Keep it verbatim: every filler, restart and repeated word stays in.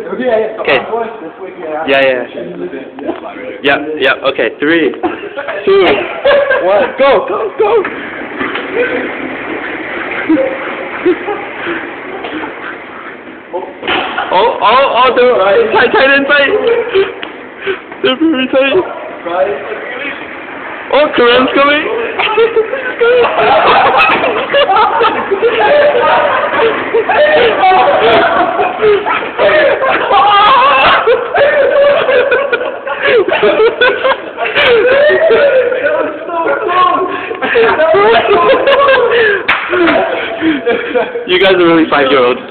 Okay. Yeah, yeah. Yeah, yeah. Okay. Three, two, one. Go, go, go. Oh, oh, oh! The tight, tight inside. They're very tight. Oh, Karen's coming. You guys are really five-year-olds.